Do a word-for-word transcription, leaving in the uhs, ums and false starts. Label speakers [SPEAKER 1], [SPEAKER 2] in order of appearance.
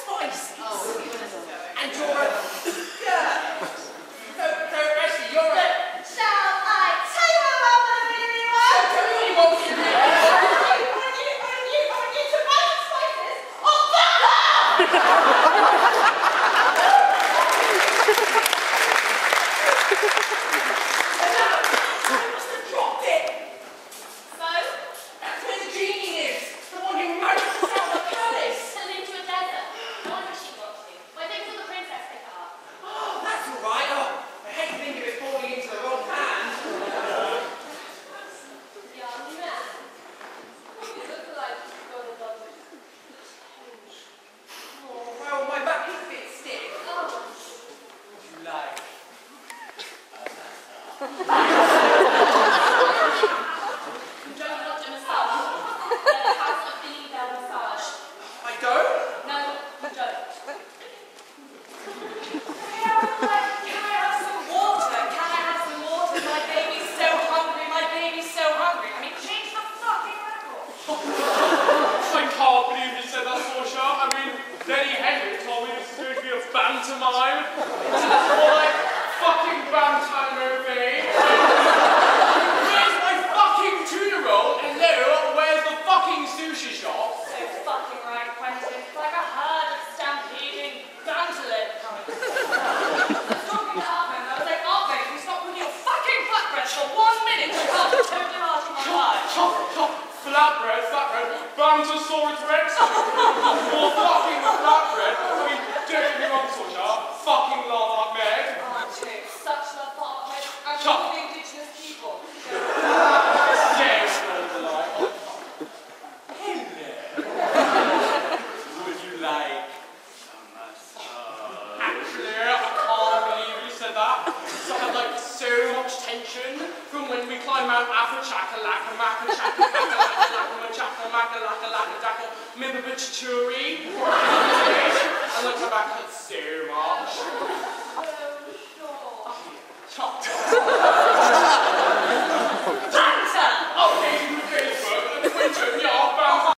[SPEAKER 1] spices.
[SPEAKER 2] Oh, you're necessary.
[SPEAKER 1] And you're a girl. So, so actually, you're a...
[SPEAKER 2] Shall I tell you what I want to really, really want?
[SPEAKER 1] Tell me what you want to do.
[SPEAKER 2] I want you, I want you, I want you to buy some spices on
[SPEAKER 1] pantomime. More like fucking pantomime movie. Where's my fucking tuna roll? Hello, where's the fucking sushi shop?
[SPEAKER 2] So fucking right, Quentin. It's like a herd of stampeding bantalette coming. I was talking to Arvin, I was like, Arvin, can you stop with your fucking flatbread for one minute? I can't totally ask my life.
[SPEAKER 1] Chop, chop, flatbread, flatbread, Bantosaurus Rex. More fucking flatbread. I mean, don't get me wrong, Sorcha. Fucking love that Meg.
[SPEAKER 2] Aren't you? Such love partners and
[SPEAKER 1] Chop.
[SPEAKER 2] all the indigenous people.
[SPEAKER 1] Yes, no delight. Hello. Would you like a massage? Actually, I can't believe you said that. So I had like so much tension from when we climbed Mount Afachaka-laka, Maka-chaka, Maka-laka, Maka-chaka, Maka-laka, Laka-daka, Mibabachuri. I looked at back hurt so much.
[SPEAKER 2] So sure.
[SPEAKER 1] Chopped.